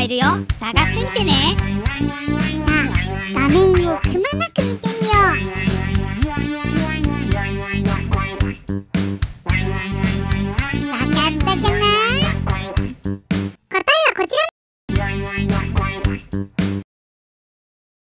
いるよ。探してみてね。 さあ、画面